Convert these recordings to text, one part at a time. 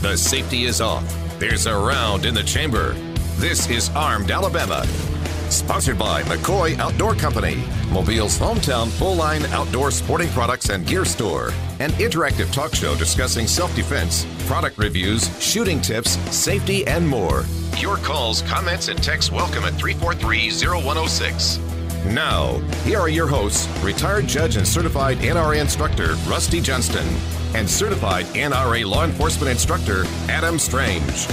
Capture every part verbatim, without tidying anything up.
The safety is off. There's a round in the chamber. This is Armed Alabama. Sponsored by McCoy Outdoor Company, Mobile's hometown full-line outdoor sporting products and gear store. An interactive talk show discussing self-defense, product reviews, shooting tips, safety, and more. Your calls, comments, and texts welcome at three four three, zero one zero six. Now, here are your hosts, retired judge and certified N R A instructor Rusty Johnston and certified N R A law enforcement instructor Adam Strange.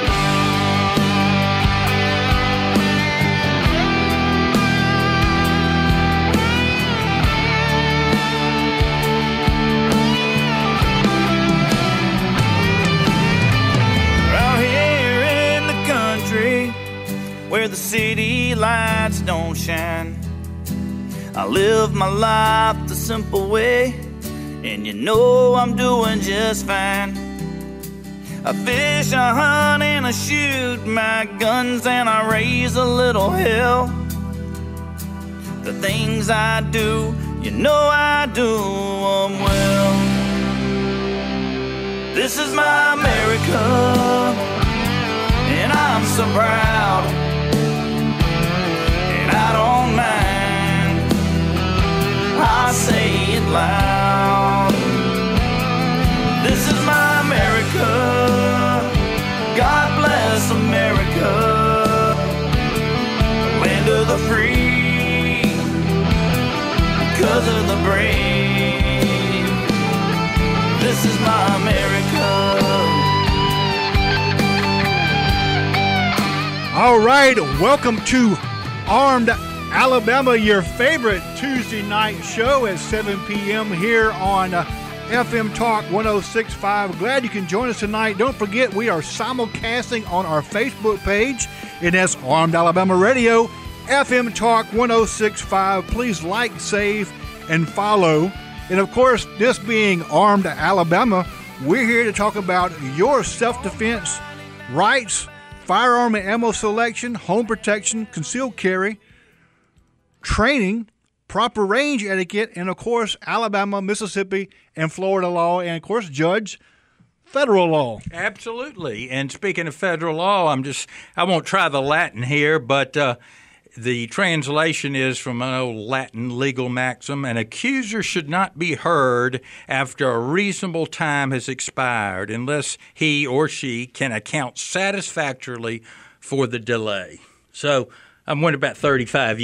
Where the city lights don't shine, I live my life the simple way, and you know I'm doing just fine. I fish, I hunt, and I shoot my guns, and I raise a little hell. The things I do, you know I do them well. This is my America, and I'm so proud. I don't mind, I say it loud. This is my America, God bless America, land of the free, because of the brave. This is my America. All right, welcome to Armed Alabama, your favorite Tuesday night show at seven p.m. here on uh, F M Talk one oh six point five. Glad you can join us tonight. Don't forget, we are simulcasting on our Facebook page. It is Armed Alabama Radio, F M Talk one oh six point five. Please like, save, and follow. And of course, this being Armed Alabama, we're here to talk about your self-defense rights, firearm and ammo selection, home protection, concealed carry, training, proper range etiquette, and, of course, Alabama, Mississippi, and Florida law, and, of course, Judge, federal law. Absolutely. And speaking of federal law, I'm just – I won't try the Latin here, but uh, the translation is from an old Latin legal maxim: an accuser should not be heard after a reasonable time has expired unless he or she can account satisfactorily for the delay. So I went about thirty-five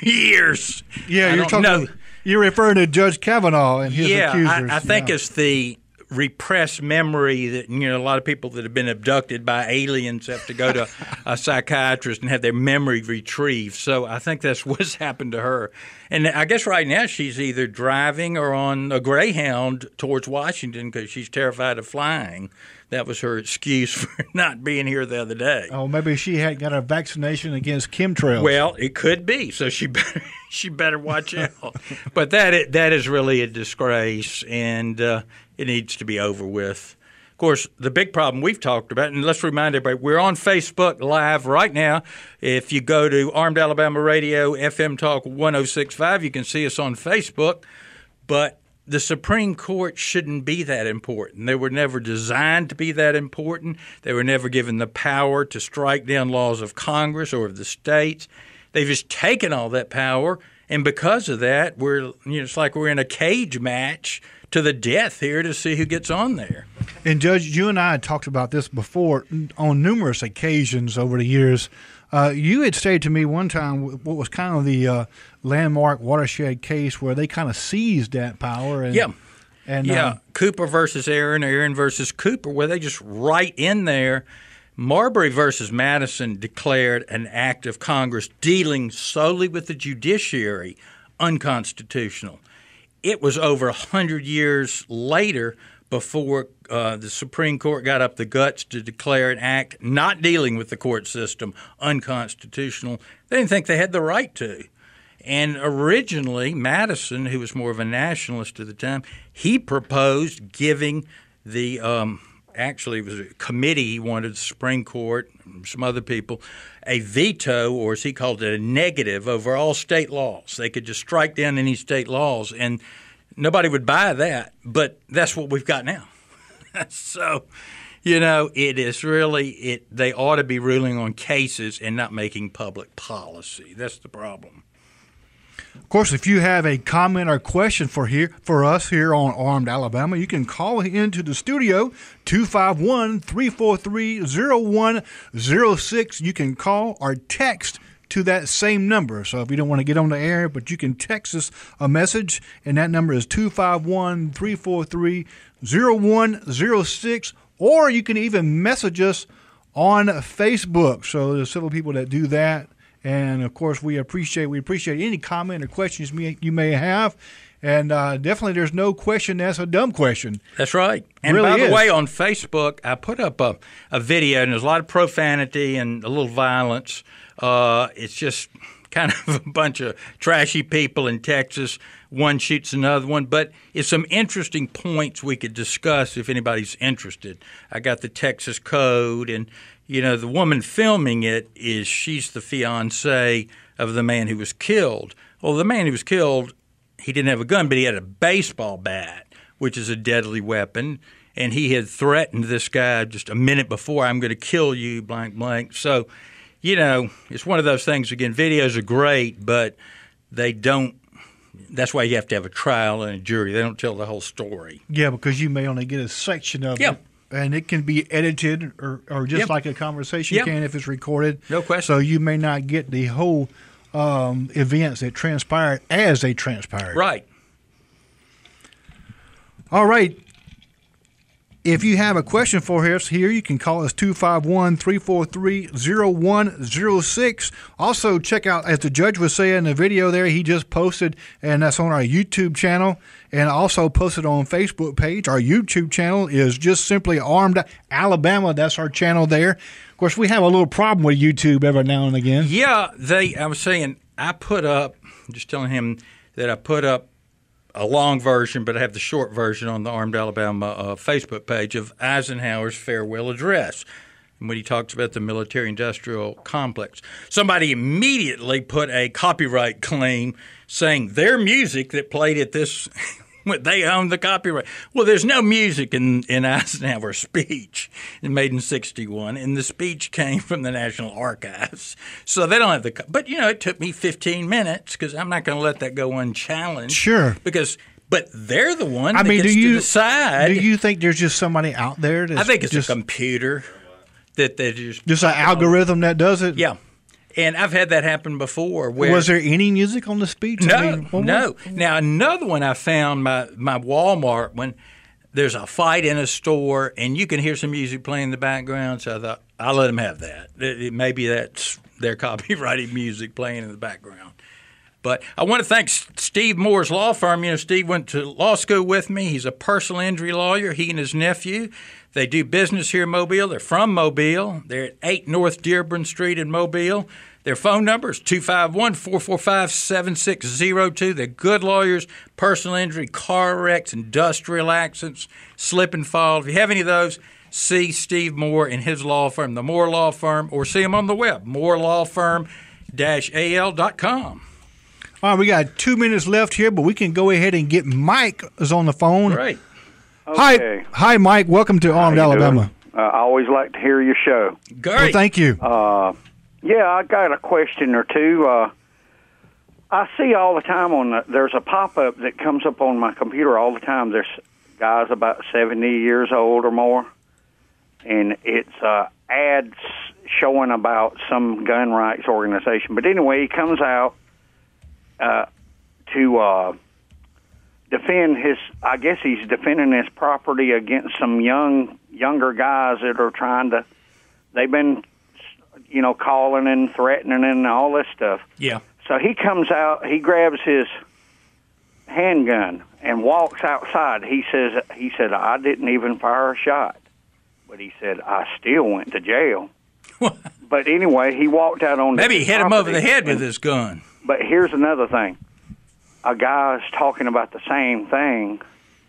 years. Yeah, I you're talking. know. You're referring to Judge Kavanaugh and his yeah, accusers. I, I think yeah. it's the repressed memory that, you know, a lot of people that have been abducted by aliens have to go to a psychiatrist and have their memory retrieved. So I think that's what's happened to her. And I guess right now she's either driving or on a Greyhound towards Washington because she's terrified of flying. That was her excuse for not being here the other day. Oh, maybe she had got a vaccination against chemtrails. Well, it could be. So she better she better watch out. But that that is really a disgrace, and uh, it needs to be over with. Of course, the big problem we've talked about, and let's remind everybody, we're on Facebook Live right now. If you go to Armed Alabama Radio, F M Talk one oh six point five, you can see us on Facebook. But the Supreme Court shouldn't be that important. They were never designed to be that important. They were never given the power to strike down laws of Congress or of the states. They've just taken all that power, and because of that, we're you know it's like we're in a cage match to the death here to see who gets on there. And Judge, you and I had talked about this before on numerous occasions over the years. Uh, you had stated to me one time what was kind of the uh, landmark watershed case where they kind of seized that power. And, yeah. And, yeah. Uh, Cooper versus Aaron, Aaron versus Cooper, where they just right in there. Marbury versus Madison declared an act of Congress dealing solely with the judiciary unconstitutional. It was over one hundred years later before uh, the Supreme Court got up the guts to declare an act not dealing with the court system unconstitutional. They didn't think they had the right to. And originally, Madison, who was more of a nationalist at the time, he proposed giving the um, – actually it was a committee he wanted, the Supreme Court, some other people, a veto, or as he called it, a negative over all state laws. They could just strike down any state laws, and nobody would buy that. But that's what we've got now. So, You know, it is really it. They ought to be ruling on cases and not making public policy. That's the problem. Of course, if you have a comment or question for here for us here on Armed Alabama, you can call into the studio, two five one, three four three, zero one zero six. You can call or text to that same number. So if you don't want to get on the air, but you can text us a message, and that number is two five one, three four three, zero one zero six, or you can even message us on Facebook. So there's several people that do that. And, of course, we appreciate we appreciate any comment or questions you may have. And uh, definitely there's no question that's a dumb question. That's right. And really by the is. way, on Facebook, I put up a, a video, and there's a lot of profanity and a little violence. Uh, it's just kind of a bunch of trashy people in Texas. One shoots another one. But it's some interesting points we could discuss if anybody's interested. I got the Texas Code, and you know, the woman filming it is she's the fiancée of the man who was killed. Well, the man who was killed, he didn't have a gun, but he had a baseball bat, which is a deadly weapon. And he had threatened this guy just a minute before, I'm going to kill you, blank, blank. So, you know, it's one of those things. Again, videos are great, but they don't. That's why you have to have a trial and a jury. They don't tell the whole story. Yeah, because you may only get a section of yeah. it. And it can be edited or, or just yep. like a conversation yep. can if it's recorded. No question. So you may not get the whole um, events that transpired as they transpired. Right. All right. If you have a question for us here, you can call us two five one, three four three, zero one zero six. Also, check out, as the judge was saying in the video there, he just posted, and that's on our YouTube channel, and also posted on Facebook page. Our YouTube channel is just simply Armed Alabama. That's our channel there. Of course, we have a little problem with YouTube every now and again. Yeah, they. I was saying, I put up, just telling him that I put up a long version, but I have the short version on the Armed Alabama uh, Facebook page of Eisenhower's farewell address, when he talks about the military-industrial complex. Somebody immediately put a copyright claim saying their music that played at this, they own the copyright. Well, there's no music in, in Eisenhower's speech made in sixty-one, and the speech came from the National Archives. So they don't have the – but, you know, it took me fifteen minutes because I'm not going to let that go unchallenged. Sure. Because – but they're the one I that mean, gets do you, to decide. Do you think there's just somebody out there that's I think it's just, a computer that they just – just an algorithm that does it? Yeah. And I've had that happen before. Where was there any music on the speech? No, I mean, what, no. What? Now, another one I found, my, my Walmart, when there's a fight in a store and you can hear some music playing in the background, so I thought, I'll let them have that. It, it, maybe that's their copyrighted music playing in the background. But I want to thank Steve Moore's law firm. You know, Steve went to law school with me. He's a personal injury lawyer, he and his nephew. They do business here in Mobile. They're from Mobile. They're at eight North Dearborn Street in Mobile. Their phone number is two five one, four four five, seven six zero two. They're good lawyers, personal injury, car wrecks, industrial accidents, slip and fall. If you have any of those, see Steve Moore and his law firm, the Moore Law Firm, or see him on the web, moore law firm dash a l dot com. All right, we got two minutes left here, but we can go ahead and get Mike is on the phone. Great. Okay. Hi, hi, Mike. Welcome to Armed Alabama. Uh, I always like to hear your show. Great. Well, thank you. Uh, yeah, I got a question or two. Uh, I see all the time on the, there's a pop-up that comes up on my computer all the time. There's guys about seventy years old or more, and it's uh, ads showing about some gun rights organization. But anyway, he comes out uh, to uh, defend his, I guess he's defending his property against some young younger guys that are trying to, they've been, you know, calling and threatening and all this stuff. Yeah. So he comes out, he grabs his handgun and walks outside. He says, he said, I didn't even fire a shot. But he said, I still went to jail. But anyway, he walked out on Maybe the he hit him over the head and, with his gun. But here's another thing. A guy's talking about the same thing,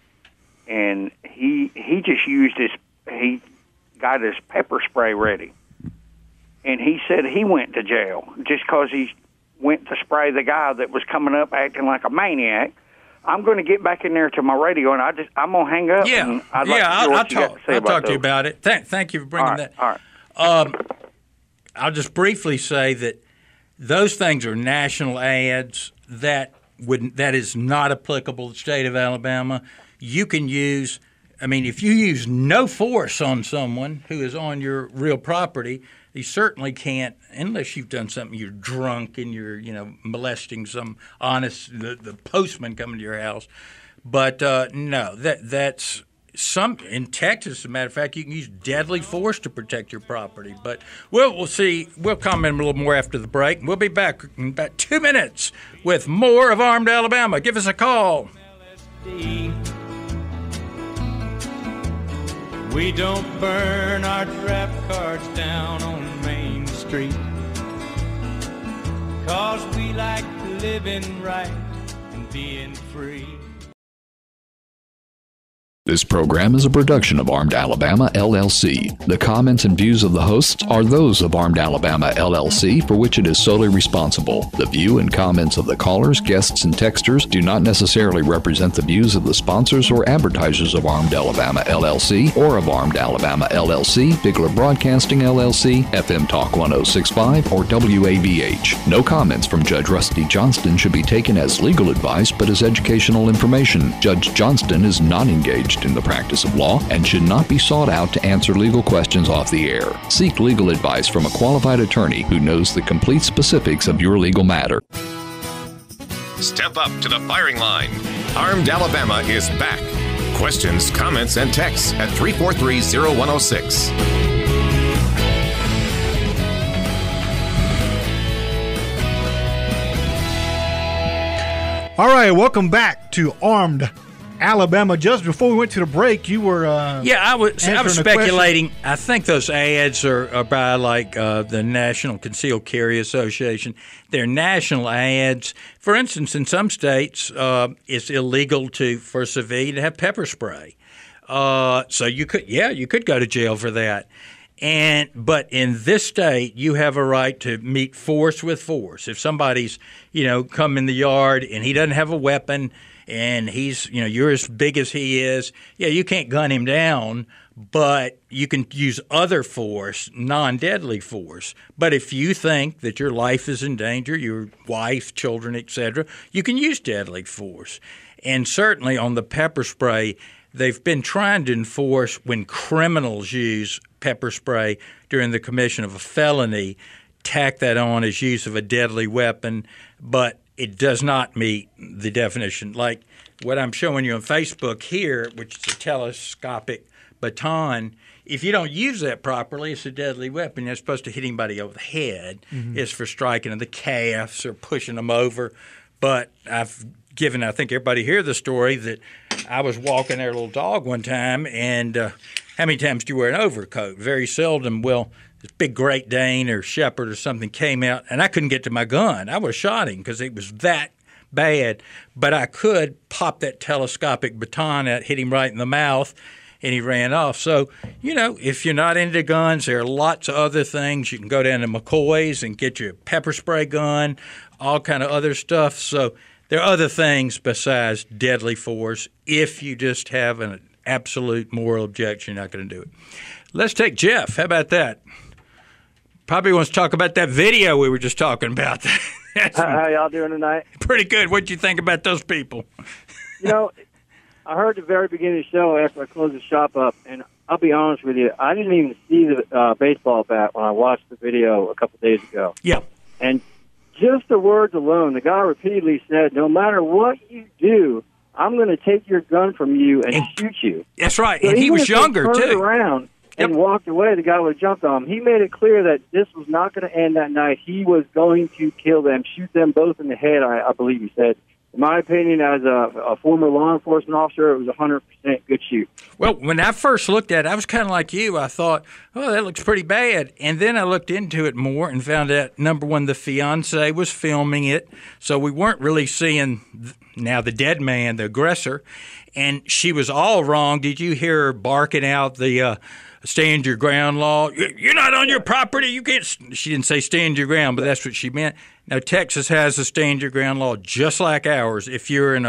and he he just used his, he got his pepper spray ready. And he said he went to jail just because he went to spray the guy that was coming up acting like a maniac. I'm going to get back in there to my radio, and I just I'm going to hang up. Yeah, and I'd like yeah. to hear I'll, what I'll you got talk. to say I'll about talk to you those. about it. Thank, thank you for bringing All right, that. all right. Um, I'll just briefly say that those things are national ads that would that is not applicable to the state of Alabama. You can use, I mean, if you use no force on someone who is on your real property, you certainly can't, unless you've done something, you're drunk and you're, you know, molesting some honest, the, the postman coming to your house. But uh, no, that that's some in Texas. As a matter of fact, you can use deadly force to protect your property. But we'll we'll see. We'll comment a little more after the break. We'll be back in about two minutes with more of Armed Alabama. Give us a call. We don't burn our draft cards down on Main Street, 'cause we like living right and being free. This program is a production of Armed Alabama, L L C. The comments and views of the hosts are those of Armed Alabama, L L C, for which it is solely responsible. The view and comments of the callers, guests, and texters do not necessarily represent the views of the sponsors or advertisers of Armed Alabama, L L C, or of Armed Alabama, L L C, Bigler Broadcasting, L L C, F M Talk one oh six point five, or W A B H. No comments from Judge Rusty Johnston should be taken as legal advice, but as educational information. Judge Johnston is not engaged in the practice of law and should not be sought out to answer legal questions off the air. Seek legal advice from a qualified attorney who knows the complete specifics of your legal matter. Step up to the firing line. Armed Alabama is back. Questions, comments, and texts at three four three, oh one oh six. All right, welcome back to Armed Alabama. Just before we went to the break, you were uh, yeah. I was I was answering a speculating. I think those ads are, are by like uh, the National Concealed Carry Association. They're national ads. For instance, in some states, uh, it's illegal to for a civilian to have pepper spray. Uh, so you could, yeah, you could go to jail for that. And but in this state, you have a right to meet force with force. If somebody's, you know, come in the yard and he doesn't have a weapon, and he's, you know, you're as big as he is, yeah, you can't gun him down, but you can use other force, non-deadly force. But if you think that your life is in danger, your wife, children, et cetera, you can use deadly force. And certainly on the pepper spray, they've been trying to enforce when criminals use pepper spray during the commission of a felony, tack that on as use of a deadly weapon, but it does not meet the definition. Like what I'm showing you on Facebook here, which is a telescopic baton, if you don't use that properly, it's a deadly weapon. You're supposed to hit anybody over the head. Mm-hmm. It's for striking in the calves or pushing them over. But I've given, I think everybody hear the story that I was walking their little dog one time, and uh, how many times do you wear an overcoat? Very seldom. Well, this big Great Dane or Shepherd or something came out, and I couldn't get to my gun. I would have shot him because it was that bad. But I could pop that telescopic baton out, hit him right in the mouth, and he ran off. So, you know, if you're not into guns, there are lots of other things. You can go down to McCoy's and get your pepper spray gun, all kind of other stuff. So there are other things besides deadly force. If you just have an absolute moral objection, you're not going to do it. Let's take Jeff. How about that? Probably wants to talk about that video we were just talking about. How y'all doing tonight? Pretty good. What'd you think about those people? You know, I heard the very beginning of the show after I closed the shop up, and I'll be honest with you, I didn't even see the uh, baseball bat when I watched the video a couple days ago. Yeah. And just the words alone, the guy repeatedly said, no matter what you do, I'm going to take your gun from you and, and shoot you. That's right. So and he was younger, turned too. around and yep. walked away, the guy would have jumped on him. He made it clear that this was not going to end that night. He was going to kill them, shoot them both in the head, I, I believe he said. In my opinion, as a, a former law enforcement officer, it was a one hundred percent good shoot. Well, when I first looked at it, I was kind of like you. I thought, oh, that looks pretty bad. And then I looked into it more and found out, number one, the fiancé was filming it, so we weren't really seeing now the dead man, the aggressor, and she was all wrong. Did you hear her barking out the uh, stand your ground law? You're not on your property. You can't. She didn't say stand your ground, but that's what she meant. Now, Texas has a stand your ground law just like ours. If you're in a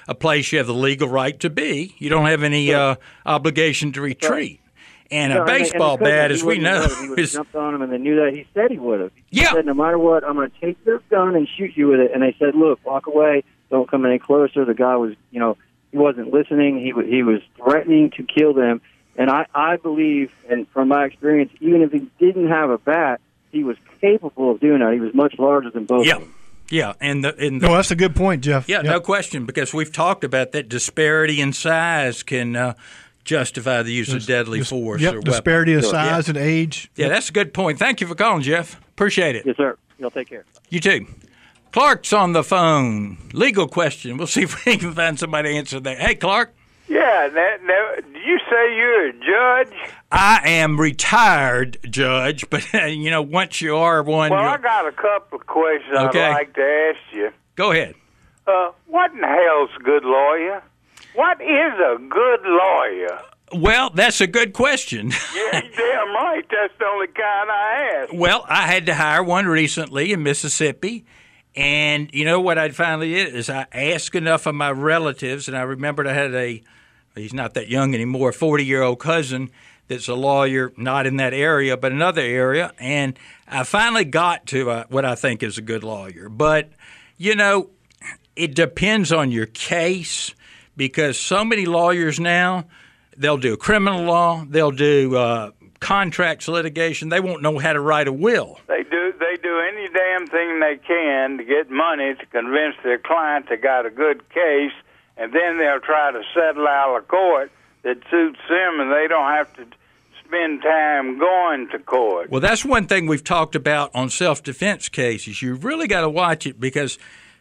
a place you have the legal right to be. You don't have any uh, obligation to retreat. And no, a baseball and, and bat, as we know, he would have is jumped on him, and they knew that. He said he would have. He yeah. said, no matter what, I'm going to take this gun and shoot you with it. And they said, look, walk away. Don't come any closer. The guy was, you know, he wasn't listening. He w- he was threatening to kill them. And I, I believe, and from my experience, even if he didn't have a bat, he was capable of doing that. He was much larger than both yeah. of them. Yeah, and the, and the, no, that's a good point, Jeff. Yeah, yep. no question, because we've talked about that disparity in size can uh, justify the use Dis- of deadly dis- force. Yep, or disparity weapon. of size yeah. and age. Yeah, that's a good point. Thank you for calling, Jeff. Appreciate it. Yes, sir. Y'all take care. You too. Clark's on the phone. Legal question. We'll see if we can find somebody to answer that. Hey, Clark. Yeah, that, that, did you say you're a judge? I am retired judge, but, you know, once you are one... Well, you're... I got a couple of questions okay. I'd like to ask you. Go ahead. Uh, what in the hell's a good lawyer? What is a good lawyer? Well, that's a good question. Yeah, you're damn right. That's the only kind I ask. Well, I had to hire one recently in Mississippi. And you know what I finally did is I asked enough of my relatives, and I remembered I had a, he's not that young anymore, a forty-year-old cousin that's a lawyer, not in that area, but another area. And I finally got to uh, what I think is a good lawyer. But, you know, it depends on your case, because so many lawyers now, they'll do criminal law, they'll do uh, contracts litigation. They won't know how to write a will. They do. They do any damn thing they can to get money to convince their client they got a good case, and then they'll try to settle out of court that suits them, and they don't have to spend time going to court. Well, that's one thing we've talked about on self-defense cases. You've really got to watch it, because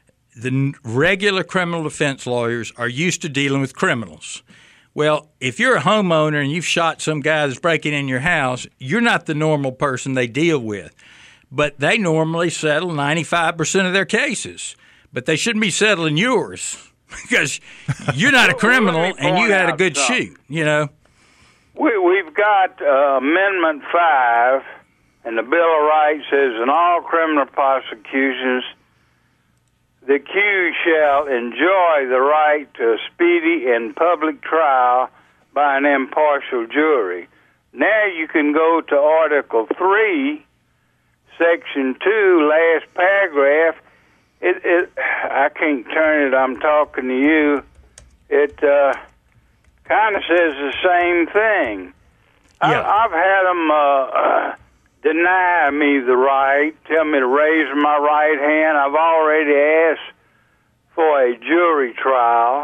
the regular criminal defense lawyers are used to dealing with criminals. Well, if you're a homeowner and you've shot some guy that's breaking in your house, you're not the normal person they deal with. But they normally settle ninety-five percent of their cases. But they shouldn't be settling yours, because you're not a criminal and you had a good shoot, you know. We, we've got uh, Amendment five, and the Bill of Rights says, in all criminal prosecutions, the accused shall enjoy the right to a speedy and public trial by an impartial jury. Now you can go to Article three, Section two, last paragraph. It, it, I can't turn it, I'm talking to you. It uh, kind of says the same thing. Yeah. I, I've had them... Uh, uh, deny me the right, tell me to raise my right hand. I've already asked for a jury trial,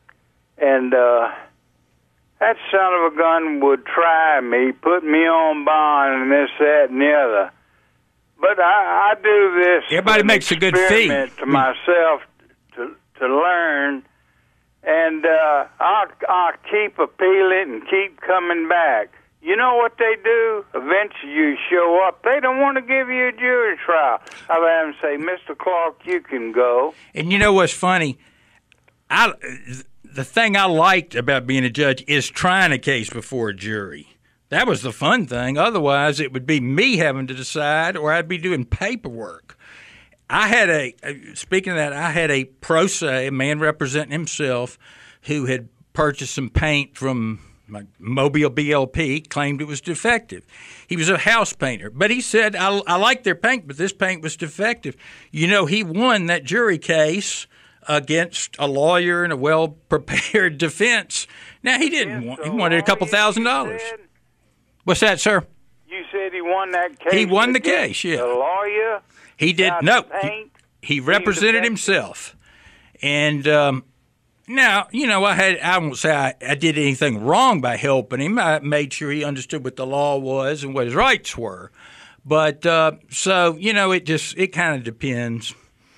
and uh, that son of a gun would try me, put me on bond, and this, that, and the other. But I, I do this. Everybody makes a good fee. To myself to to learn, and uh, I'll, I'll keep appealing and keep coming back. You know what they do? Eventually you show up. They don't want to give you a jury trial. I've had them say, Mister Clark, you can go. And you know what's funny? I, the thing I liked about being a judge is trying a case before a jury. That was the fun thing. Otherwise, it would be me having to decide, or I'd be doing paperwork. I had a, speaking of that, I had a pro se, a man representing himself, who had purchased some paint from my Mobile B L P, claimed it was defective. He was a house painter, but he said, I, I like their paint, but this paint was defective. You know, he won that jury case against a lawyer and a well-prepared defense. Now, he didn't want, he wanted a couple thousand dollars. What's that, sir? You said he won that case? He won the case, yeah. The lawyer? He did, no, he, he represented himself. And, um, now, you know, I had I won't say I, I did anything wrong by helping him. I made sure he understood what the law was and what his rights were. But uh, so, you know, it just it kind of depends.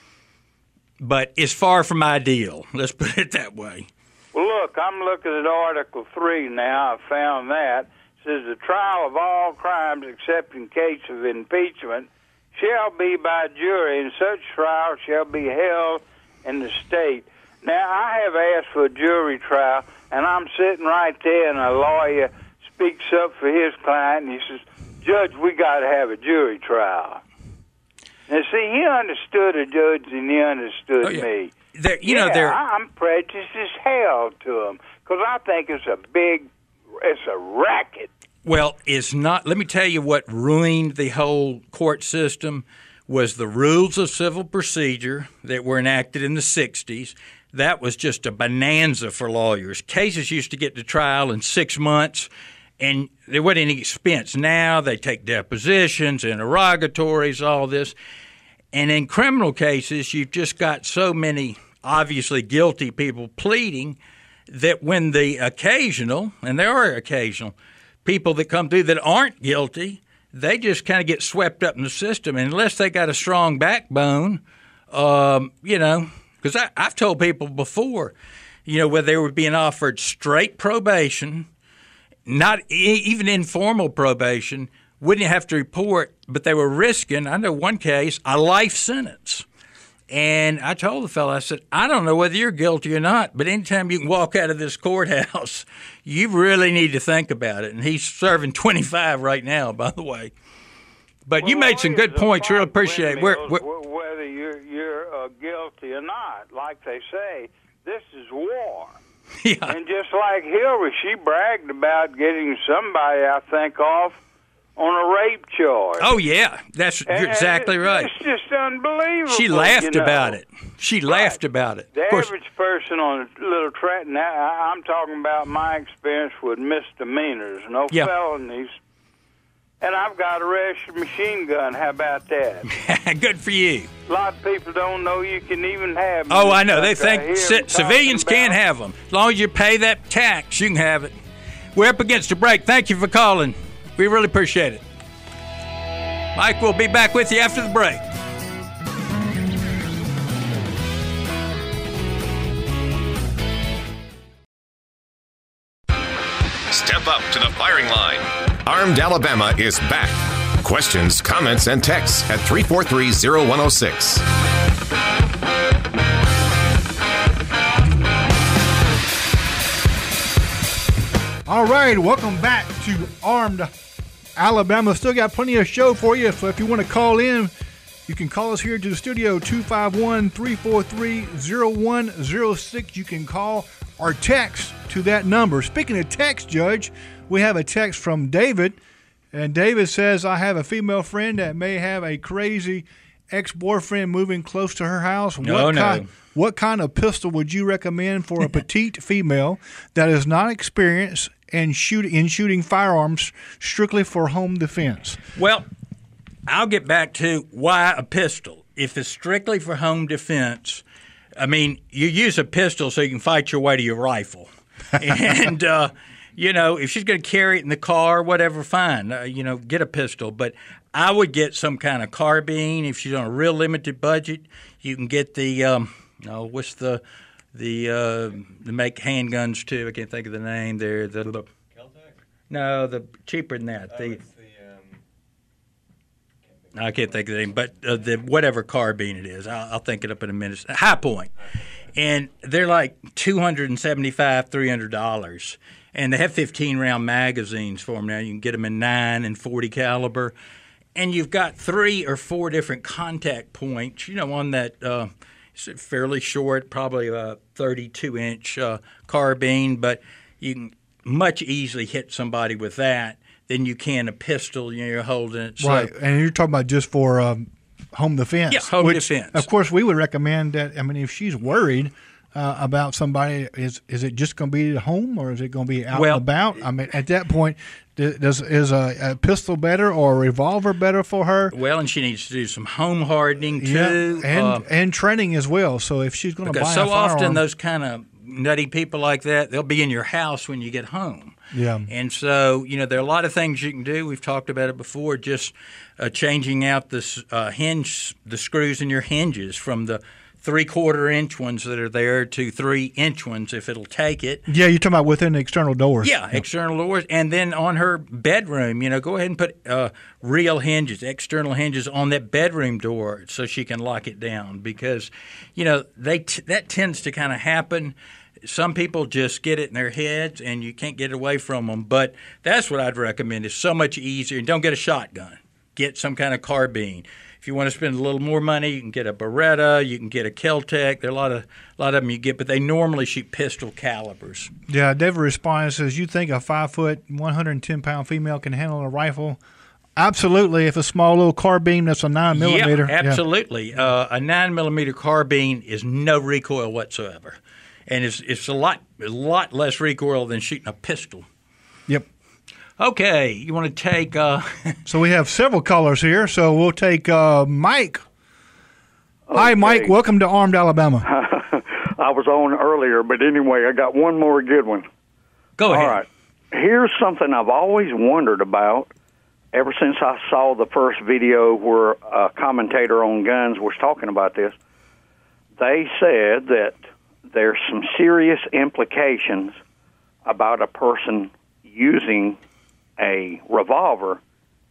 But it's far from ideal. Let's put it that way. Well, look, I'm looking at Article three now. I found that. It says the trial of all crimes except in case of impeachment shall be by jury, and such trial shall be held in the state. Now, I have asked for a jury trial, and I'm sitting right there, and a lawyer speaks up for his client, and he says, Judge, we got to have a jury trial. Now, see, he understood a judge, and he understood oh, yeah. me. they're, you yeah, know, they're. I'm prejudiced as hell to them because I think it's a big, it's a racket. Well, it's not. Let me tell you what ruined the whole court system was the rules of civil procedure that were enacted in the sixties. That was just a bonanza for lawyers. Cases used to get to trial in six months, and there wasn't any expense. Now they take depositions, interrogatories, all this. And in criminal cases, you've just got so many obviously guilty people pleading that when the occasional, and there are occasional, people that come through that aren't guilty, they just kind of get swept up in the system. And unless they got a strong backbone, um, you know, because I've told people before, you know, where they were being offered straight probation, not e- even informal probation, wouldn't have to report, but they were risking, I know one case, a life sentence. And I told the fellow, I said, I don't know whether you're guilty or not, but anytime you can walk out of this courthouse, you really need to think about it. And he's serving twenty-five right now, by the way. But well, you made some good points. Really appreciate it. We're, we're, whether you're, you're uh, guilty or not, like they say, this is war. Yeah. And just like Hillary, she bragged about getting somebody, I think, off on a rape charge. Oh, yeah. That's and, you're exactly and right. It's just unbelievable. She laughed you know? about it. She laughed right. about it. The average person on a little track, now I'm talking about my experience with misdemeanors, no yeah. felonies. And I've got a registered machine gun. How about that? Good for you. A lot of people don't know you can even have them. Oh, I know. They think c- civilians can't have them. As long as you pay that tax, you can have it. We're up against a break. Thank you for calling. We really appreciate it. Mike, we'll be back with you after the break. Step up to the firing line. Armed Alabama is back. Questions, comments, and texts at three four three, zero one zero six. All right, welcome back to Armed Alabama. Still got plenty of show for you, so if you want to call in, you can call us here to the studio, two five one, three four three, zero one zero six. You can call or text to that number. Speaking of text, Judge, we have a text from David, and David says, I have a female friend that may have a crazy ex-boyfriend moving close to her house. No, what no. Kind, what kind of pistol would you recommend for a petite female that is not experienced and shoot in shooting firearms strictly for home defense? Well, I'll get back to why a pistol. If it's strictly for home defense, I mean, you use a pistol so you can fight your way to your rifle. and, uh, you know, if she's going to carry it in the car, whatever, fine. Uh, you know, get a pistol. But I would get some kind of carbine. If she's on a real limited budget, you can get the, um, oh, what's the, the, uh, they make handguns too. I can't think of the name there. The, the No, the cheaper than that. Oh, the, it's the, um, can't I can't think of the name, but uh, the whatever carbine it is, I'll, I'll think it up in a minute. High Point, and they're like two hundred and seventy-five, three hundred dollars, and they have fifteen round magazines for them now. You can get them in nine and forty caliber, and you've got three or four different contact points. You know, on that. Uh, it's fairly short, probably a thirty-two inch uh, carbine, but you can much easily hit somebody with that than you can a pistol. You know, you're holding it. So, right, and you're talking about just for um, home defense. Yeah, home which, defense. Of course, we would recommend that. I mean, if she's worried uh, about somebody, is is it just going to be at home or is it going to be out well, and about? I mean, at that point, does is a, a pistol better or a revolver better for her? Well, and she needs to do some home hardening too, yeah, and uh, and training as well. So if she's going to buy because so a firearm, often those kind of nutty people like that, they'll be in your house when you get home. Yeah. And so, you know, there are a lot of things you can do. We've talked about it before, just uh, changing out the uh, hinge, the screws in your hinges from the three-quarter inch ones that are there to three-inch ones if it'll take it. Yeah, you're talking about within the external doors. Yeah, yep. External doors. And then on her bedroom, you know, go ahead and put uh, real hinges, external hinges on that bedroom door so she can lock it down because, you know, they t- that tends to kind of happen. Some people just get it in their heads, and you can't get it away from them. But that's what I'd recommend. It's so much easier. And don't get a shotgun. get some kind of carbine. If you want to spend a little more money, you can get a Beretta, you can get a Kel-Tec. There are a lot of a lot of them you get, but they normally shoot pistol calibers. Yeah, David responds, says, you think a five-foot, one hundred ten pound female can handle a rifle? Absolutely, if a small little carbine that's a nine millimeter. Yeah, absolutely. Yeah. Uh, a nine millimeter carbine is no recoil whatsoever, and it's it's a lot a lot less recoil than shooting a pistol. Yep. Okay, you want to take... Uh... so we have several callers here, so we'll take uh, Mike. Okay. Hi, Mike. Welcome to Armed Alabama. I was on earlier, but anyway, I got one more good one. Go ahead. All right. Here's something I've always wondered about ever since I saw the first video where a commentator on guns was talking about this. They said that there's some serious implications about a person using a revolver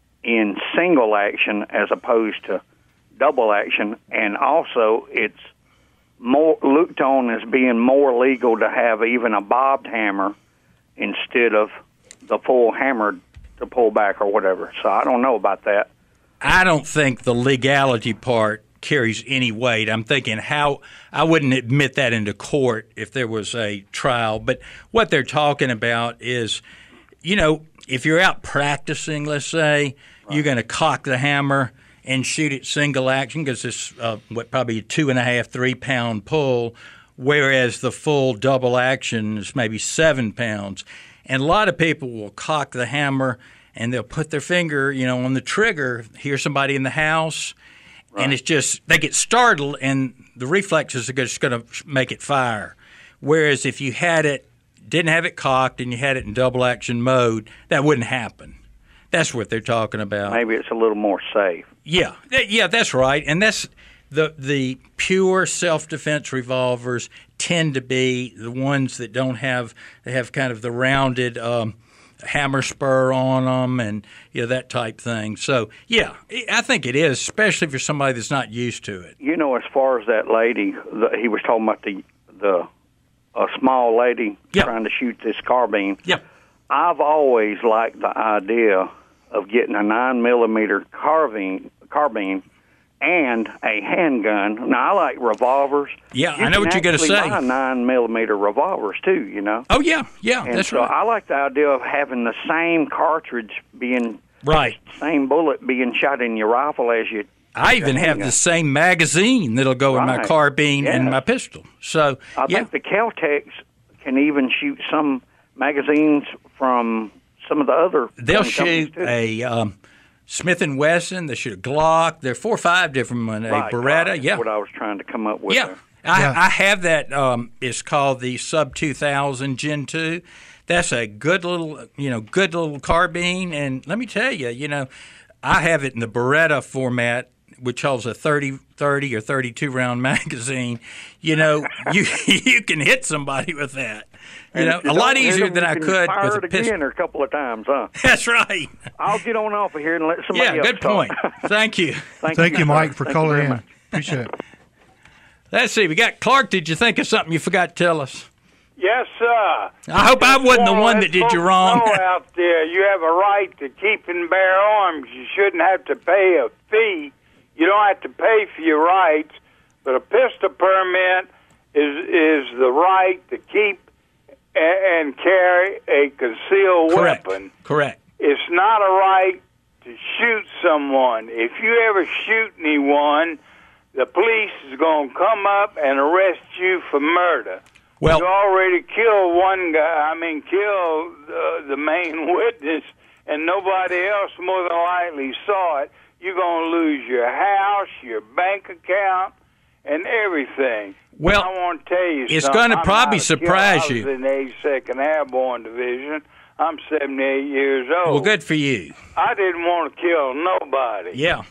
in single action as opposed to double action, and also it's more looked on as being more legal to have even a bobbed hammer instead of the full hammer to pull back or whatever. So I don't know about that. I don't think the legality part carries any weight. I'm thinking how I wouldn't admit that into court if there was a trial, but what they're talking about is, you know, if you're out practicing, let's say, right, you're going to cock the hammer and shoot it single action because it's uh, what probably a two and a half, three pound pull, whereas the full double action is maybe seven pounds. And a lot of people will cock the hammer and they'll put their finger, you know, on the trigger, hear somebody in the house, right, and it's just they get startled and the reflexes are just going to make it fire. Whereas if you had it, didn't have it cocked and you had it in double action mode, that wouldn't happen. That's what they're talking about. Maybe it's a little more safe. Yeah, yeah, that's right. And that's the the pure self-defense revolvers tend to be the ones that don't have they have kind of the rounded um, hammer spur on them and you know that type thing. So yeah, I think it is, especially for somebody that's not used to it. You know, as far as that lady, the, he was talking about the the. a small lady yep. trying to shoot this carbine. Yep. I've always liked the idea of getting a nine millimeter carbine, carbine, and a handgun. Now I like revolvers. Yeah, you I know what you're going to say. Buy nine millimeter revolvers too. You know. Oh yeah, yeah, and that's so right. I like the idea of having the same cartridge being right, same bullet being shot in your rifle as you. I even have the same magazine that'll go right. in my carbine yes. and my pistol. So I yeah. think the Kel-Tecs can even shoot some magazines from some of the other. They'll shoot too. a um, Smith and Wesson. They shoot a Glock. There are four or five different ones. Right, a Beretta. Right. Yeah, That's what I was trying to come up with. Yeah, there. I, yeah. I have that. Um, it's called the Sub two thousand Gen two. That's a good little, you know, good little carbine. And let me tell you, you know, I have it in the Beretta format, which holds a thirty, thirty or thirty-two round magazine. You know, you you can hit somebody with that. You know, a lot easier than I could fire with a it pistol. Again or a couple of times, huh? That's right. I'll get on off of here and let somebody yeah, else good talk. point. Thank you. Thank, Thank you, you Mike, for Thank calling in. Much. Appreciate it. Let's see. We got Clark. Did you think of something you forgot to tell us? Yes, sir. I hope I wasn't the one that did you wrong. Know out there, you have a right to keep and bear arms. You shouldn't have to pay a fee. You don't have to pay for your rights, but a pistol permit is is the right to keep and, and carry a concealed Correct. weapon. Correct. It's not a right to shoot someone. If you ever shoot anyone, the police is going to come up and arrest you for murder. Well, you already killed one guy, I mean, killed uh, the main witness, and nobody else more than likely saw it. You're going to lose your house, your bank account, and everything. Well, I want to tell you it's something. going to probably I'm surprise I was you. in the eighty-second Airborne Division. I'm seventy-eight years old. Well, good for you. I didn't want to kill nobody. Yeah.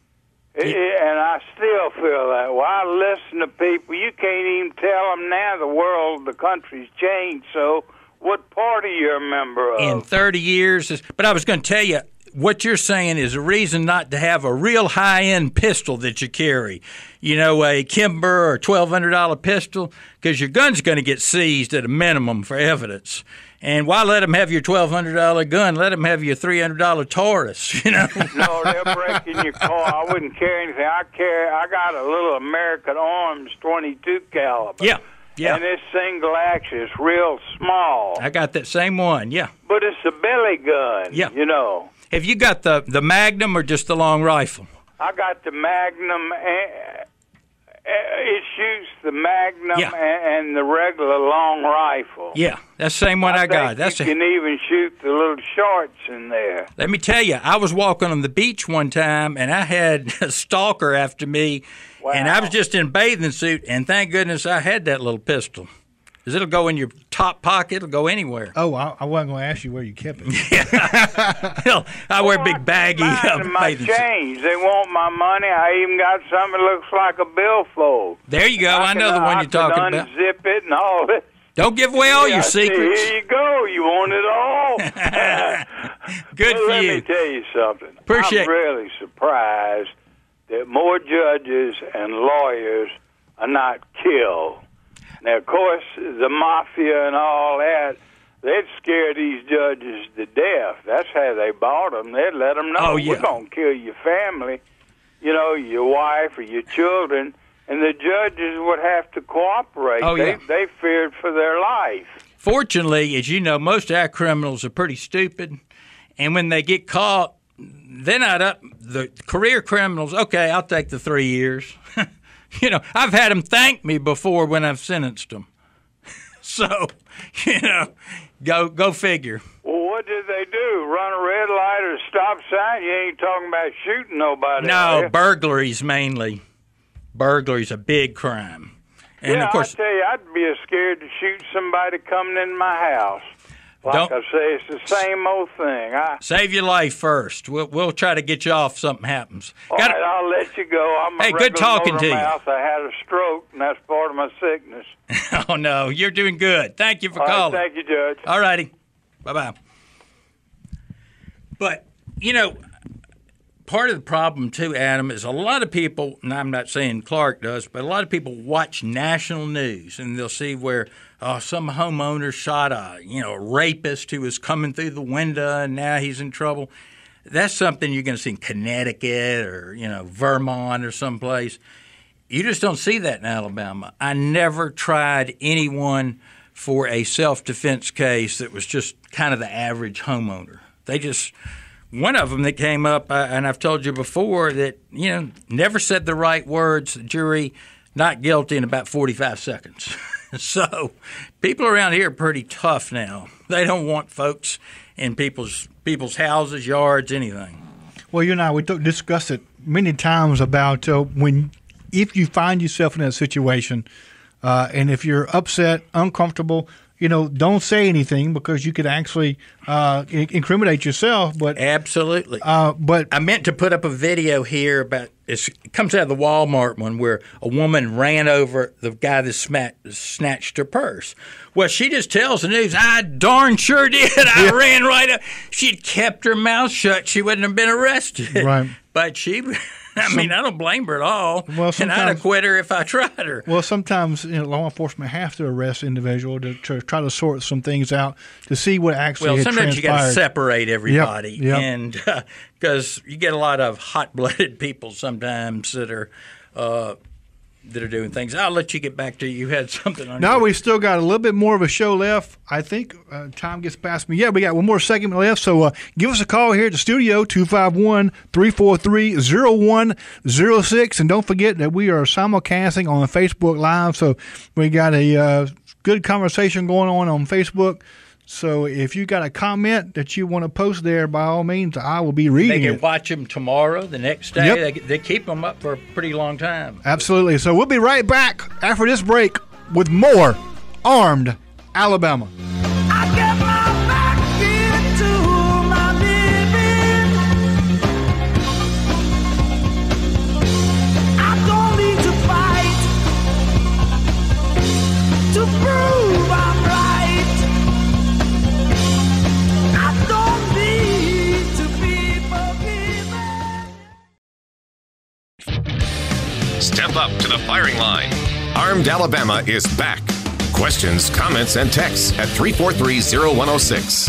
It, it, and I still feel that way. I listen to people. You can't even tell them now the world, the country's changed. So what party you're a member of? In thirty years. But I was going to tell you, what you're saying is a reason not to have a real high-end pistol that you carry. You know, a Kimber or twelve hundred dollars pistol, because your gun's going to get seized at a minimum for evidence. And why let them have your twelve hundred dollars gun? Let them have your three hundred dollars Taurus, you know? No, they'll break in your car. I wouldn't carry anything. I carry. I got a little American Arms twenty-two caliber. Yeah, yeah. And it's single action. It's real small. I got that same one, yeah. But it's a belly gun, yeah. you know. Have you got the, the Magnum or just the long rifle? I got the Magnum. And it shoots the Magnum yeah. and, and the regular long rifle. Yeah, that's the same one I, I got. Think That's you a, can even shoot the little shorts in there. Let me tell you, I was walking on the beach one time, and I had a stalker after me, wow. and I was just in a bathing suit, and thank goodness I had that little pistol. Because it'll go in your top pocket. It'll go anywhere. Oh, I, I wasn't going to ask you where you kept it. yeah. I wear a big baggie of my bathing change. They want my money. I even got something that looks like a billfold. There you go. I, I can, know the one I you're talking can about. Unzip it and all that. Don't give away all yeah, your see, secrets. Here you go. You want it all. Good well, for let you. Let me tell you something. Appreciate I'm really surprised that more judges and lawyers are not killed. Now, of course, the mafia and all that, they'd scare these judges to death. That's how they bought them. They'd let them know, oh, yeah. we're going to kill your family, you know, your wife or your children, and the judges would have to cooperate. Oh, they, yeah. they feared for their life. Fortunately, as you know, most of our criminals are pretty stupid, and when they get caught, they're not up. The career criminals, okay, I'll take the three years. You know, I've had them thank me before when I've sentenced them. So, you know, go go figure. Well, what did they do? Run a red light or a stop sign? You ain't talking about shooting nobody. No, burglaries mainly. Burglary's a big crime. And yeah, of course, I tell you, I'd be scared to shoot somebody coming in my house. Like Don't, I say, it's the same old thing. I, save your life first. We'll we'll try to get you off if something happens. All Got right, I'll let you go. I'm hey, a good talking to you. mouse. I had a stroke, and that's part of my sickness. Oh, no, you're doing good. Thank you for All calling. Right, thank you, Judge. All righty. Bye-bye. But, you know, part of the problem, too, Adam, is a lot of people, and I'm not saying Clark does, but a lot of people watch national news, and they'll see where oh, some homeowner shot a, you know, a rapist who was coming through the window, and now he's in trouble. That's something you're going to see in Connecticut or, you know, Vermont or someplace. You just don't see that in Alabama. I never tried anyone for a self-defense case that was just kind of the average homeowner. They just – one of them that came up, uh, and I've told you before, that, you know, never said the right words. The jury, not guilty in about forty-five seconds. So people around here are pretty tough now. They don't want folks in people's people's houses, yards, anything. Well, you and I, we discussed it many times about uh, when if you find yourself in that situation uh, and if you're upset, uncomfortable, you know, don't say anything because you could actually uh, incriminate yourself. But absolutely. Uh, but I meant to put up a video here about it's, it comes out of the Walmart one where a woman ran over the guy that smat, snatched her purse. Well, she just tells the news, I darn sure did. I yeah. ran right up. She'd kept her mouth shut. She wouldn't have been arrested. Right. But she... I mean, I don't blame her at all, well, and I'd have quit her if I tried her. Well, sometimes you know, law enforcement have to arrest an individual to, to try to sort some things out to see what actually well, had sometimes transpired. You got to separate everybody, yep, yep. and because uh, you get a lot of hot-blooded people sometimes that are uh, that are doing things. I'll let you get back to you. You had something on. No, your... we still got a little bit more of a show left. I think uh, time gets past me. Yeah, we got one more segment left. So uh, give us a call here at the studio, two five one, three four three, zero one zero six. And don't forget that we are simulcasting on Facebook Live. So we got a uh, good conversation going on on Facebook. So if you got a comment that you want to post there, by all means, I will be reading it. They can it. watch them tomorrow, the next day. Yep. They, they keep them up for a pretty long time. Absolutely. So we'll be right back after this break with more Armed Alabama. I get my back into my living. I don't need to fight to prove I'm right. Step up to the firing line. Armed Alabama is back. Questions, comments, and texts at three four three, zero one zero six.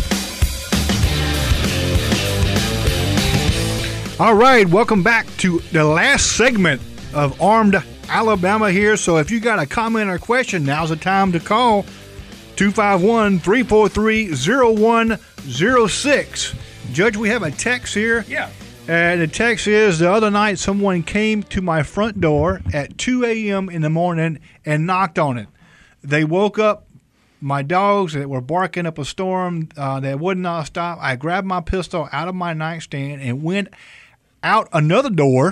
All right, welcome back to the last segment of Armed Alabama here. So if you got a comment or question, now's the time to call two five one, three four three, zero one zero six. Judge, we have a text here. Yeah. And the text is, the other night someone came to my front door at two a.m. in the morning and knocked on it. They woke up my dogs that were barking up a storm uh, that would not stop. I grabbed my pistol out of my nightstand and went out another door.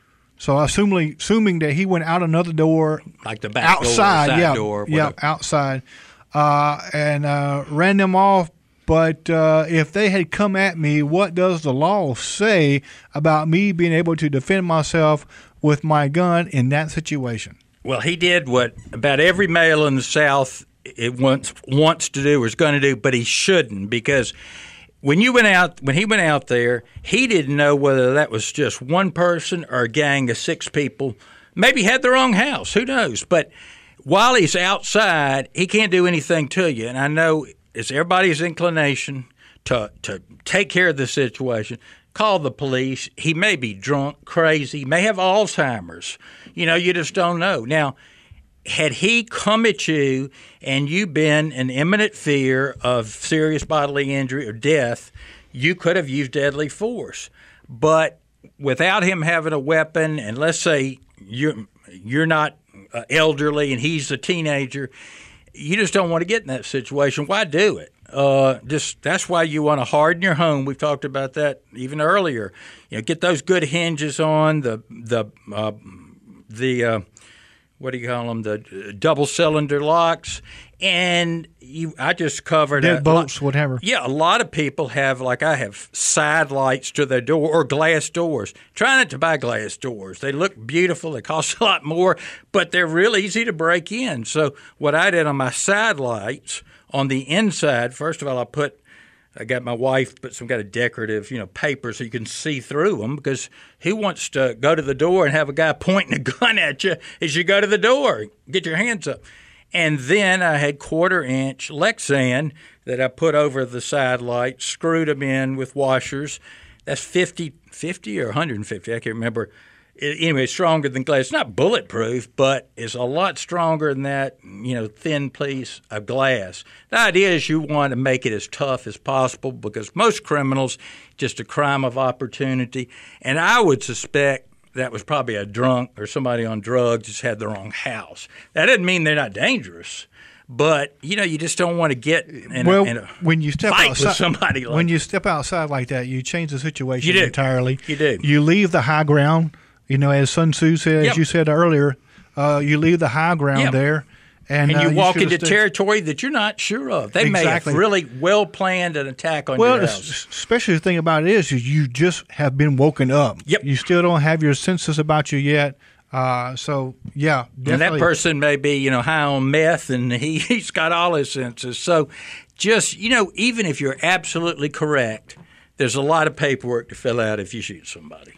So assuming assuming that he went out another door, like the back outside, door, side yeah, door, yeah, outside, uh, and uh, ran them off. But uh, if they had come at me, what does the law say about me being able to defend myself with my gun in that situation? Well, he did what about every male in the South it wants wants to do or is going to do, but he shouldn't, because when you went out, when he went out there, he didn't know whether that was just one person or a gang of six people. Maybe had the wrong house. Who knows? But while he's outside, he can't do anything to you. And I know it's everybody's inclination to to take care of the situation. Call the police. He may be drunk, crazy, may have Alzheimer's. You know, you just don't know. Now, had he come at you and you been in imminent fear of serious bodily injury or death, you could have used deadly force. But without him having a weapon, and let's say you're, you're not uh, elderly and he's a teenager, you just don't want to get in that situation. Why do it? Uh, just that's why you want to harden your home. We've talked about that even earlier. You know, get those good hinges on the the uh, the. Uh, What do you call them? The double cylinder locks, and you. I just covered dead a, bolts, whatever. Yeah, a lot of people have, like I have, side lights to their door or glass doors. Try not to buy glass doors. They look beautiful. They cost a lot more, but they're real easy to break in. So what I did on my side lights on the inside, first of all, I put. I got my wife put some kind of decorative, you know, paper so you can see through them, because who wants to go to the door and have a guy pointing a gun at you as you go to the door? Get your hands up. And then I had quarter-inch Lexan that I put over the side lights, screwed them in with washers. That's fifty, fifty or one hundred fifty, I can't remember. Anyway, it's stronger than glass. It's not bulletproof, but it's a lot stronger than that, you know, thin piece of glass. The idea is you want to make it as tough as possible, because most criminals, just a crime of opportunity. And I would suspect that was probably a drunk or somebody on drugs just had the wrong house. That doesn't mean they're not dangerous. But, you know, you just don't want to get in, well, a, in a when you step fight outside, with somebody like when you step outside like that, you change the situation You do. entirely. You do. You leave the high ground. You know, as Sun Tzu said, Yep. as you said earlier, uh, you leave the high ground Yep. there. And, And you uh, walk should into have stayed- territory that you're not sure of. They Exactly. may have really well planned an attack on Well, your es- house. especially the thing about it is, is you just have been woken up. Yep. You still don't have your senses about you yet. Uh, so, yeah, definitely. And that person may be, you know, high on meth, and he, he's got all his senses. So just, you know, even if you're absolutely correct, there's a lot of paperwork to fill out if you shoot somebody.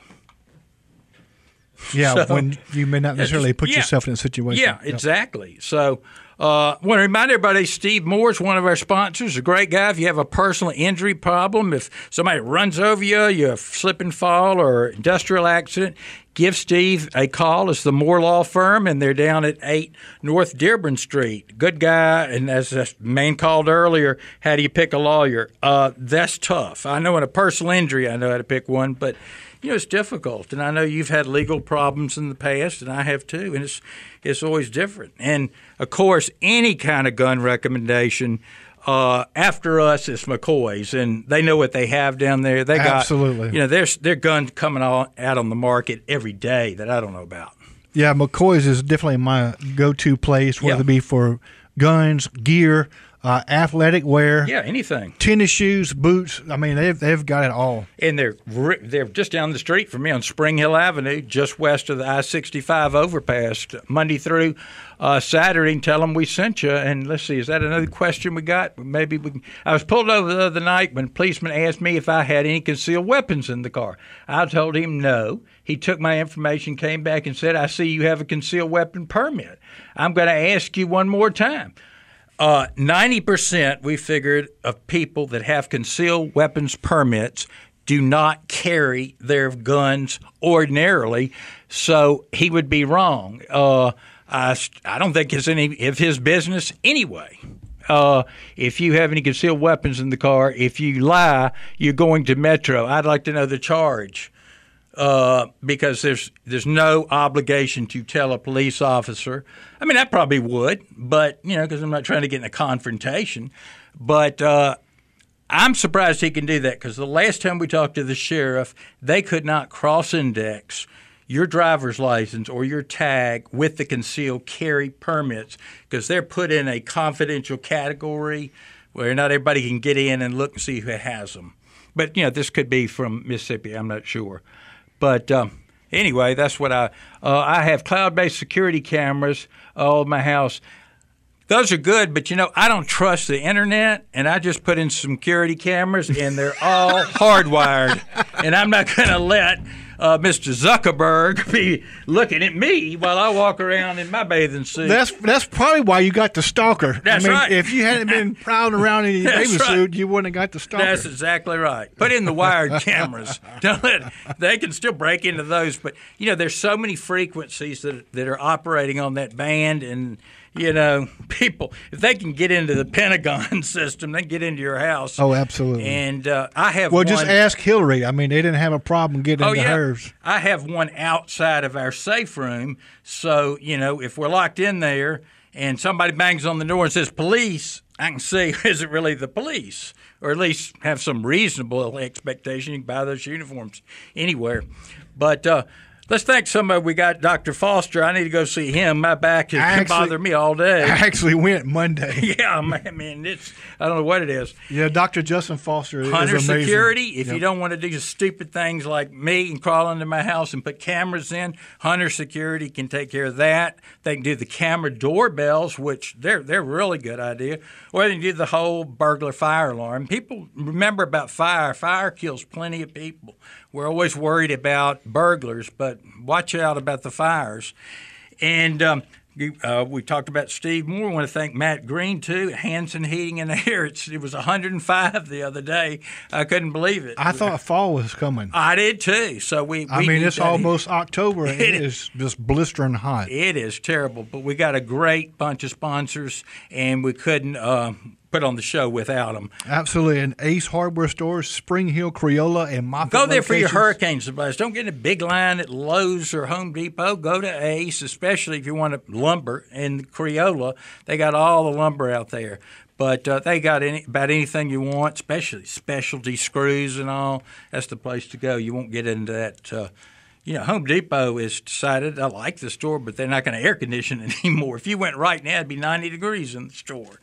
Yeah, So- when you may not necessarily put Yeah. yourself in a situation. Yeah, Yep. exactly. So uh, I want to remind everybody, Steve Moore is one of our sponsors, a great guy. If you have a personal injury problem, if somebody runs over you, you have slip and fall or industrial accident, give Steve a call. It's the Moore Law Firm, and they're down at eight North Dearborn Street. Good guy, and as the man called earlier, how do you pick a lawyer? Uh, that's tough. I know in a personal injury I know how to pick one, but you know, it's difficult, and I know you've had legal problems in the past, and I have too, and it's it's always different. And, of course, any kind of gun recommendation, uh, after us is McCoy's, and they know what they have down there. They got, Absolutely. You know, there's their guns coming on, out on the market every day that I don't know about. Yeah, McCoy's is definitely my go-to place, whether Yeah. it be for guns, gear, uh, athletic wear. Yeah, anything. Tennis shoes, boots. I mean, they've they've got it all. And they're they're just down the street from me on Spring Hill Avenue, just west of the I sixty-five overpass, Monday through uh, Saturday. And tell them we sent you. And let's see, is that another question we got? Maybe we can. I was pulled over the other night when a policeman asked me if I had any concealed weapons in the car. I told him no. He took my information, came back and said, I see you have a concealed weapon permit. I'm going to ask you one more time. Uh, ninety percent, we figured, of people that have concealed weapons permits do not carry their guns ordinarily, so he would be wrong. Uh, I, I don't think it's any of his business anyway. Uh, if you have any concealed weapons in the car, if you lie, you're going to Metro. I'd like to know the charge. Uh, because there's there's no obligation to tell a police officer. I mean, I probably would, but, you know, because I'm not trying to get in a confrontation. But uh, I'm surprised he can do that, because the last time we talked to the sheriff, they could not cross-index your driver's license or your tag with the concealed carry permits, because they're put in a confidential category where not everybody can get in and look and see who has them. But, you know, this could be from Mississippi. I'm not sure. But um, anyway, that's what I uh, I have cloud-based security cameras all in my house. Those are good, but, you know, I don't trust the internet, and I just put in some security cameras, and they're all hardwired. And I'm not going to let uh, Mister Zuckerberg be looking at me while I walk around in my bathing suit. That's that's probably why you got the stalker. That's I mean, right. If you hadn't been prowling around in your bathing right. suit, you wouldn't have got the stalker. That's exactly right. Put in the wired cameras. Don't let, they can still break into those. But, you know, there's so many frequencies that that are operating on that band, and, you know, people, if they can get into the Pentagon system, they can get into your house. Oh, absolutely. And uh, I have well, one. Well, just ask Hillary. I mean, they didn't have a problem getting oh, into yeah. hers. I have one outside of our safe room. So, you know, if we're locked in there and somebody bangs on the door and says police, I can see, is it really the police? Or at least have some reasonable expectation. You can buy those uniforms anywhere. But, uh, let's thank somebody. We got Doctor Foster. I need to go see him. My back has been bothering me all day. I actually went Monday. Yeah, man, man, it's I don't know what it is. Yeah, Doctor Justin Foster Hunter is amazing. Security. If yep. you don't want to do stupid things like me and crawl into my house and put cameras in, Hunter Security can take care of that. They can do the camera doorbells, which they're they're a really good idea. Or they can do the whole burglar fire alarm. People remember about fire. Fire kills plenty of people. We're always worried about burglars, but watch out about the fires. And um, uh, we talked about Steve Moore. I want to thank Matt Green, too, Hanson Heating and Air. It's, it was one hundred five the other day. I couldn't believe it. I thought fall was coming. I did, too. So we. I we mean, it's almost here. October, and it is just blistering hot. It is terrible, but we got a great bunch of sponsors, and we couldn't uh, put on the show without them. Absolutely. And Ace Hardware Stores, Spring Hill, Crayola, and Moffett Go there locations. for your hurricane supplies. Don't get in a big line at Lowe's or Home Depot. Go to Ace, especially if you want a lumber. And Crayola, they got all the lumber out there. But uh, they got any, about anything you want, especially specialty screws and all. That's the place to go. You won't get into that. Uh, You know, Home Depot has decided, I like the store, but they're not going to air condition it anymore. If you went right now, it'd be ninety degrees in the store.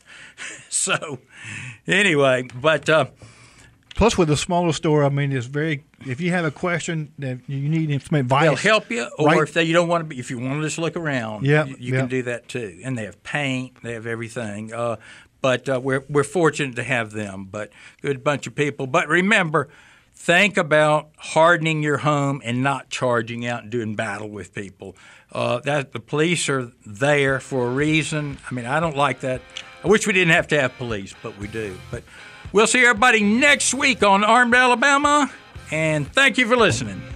So, anyway, but uh, plus with the smaller store, I mean, it's very. If you have a question that you need some advice, they'll help you. Or right. if they, you don't want to, be, if you want to just look around, yep, you, you yep. can do that too. And they have paint, they have everything. Uh, but uh, we're we're fortunate to have them. But good bunch of people. But remember. Think about hardening your home and not charging out and doing battle with people. Uh, that the police are there for a reason. I mean, I don't like that. I wish we didn't have to have police, but we do. But we'll see everybody next week on Armed Alabama, and thank you for listening.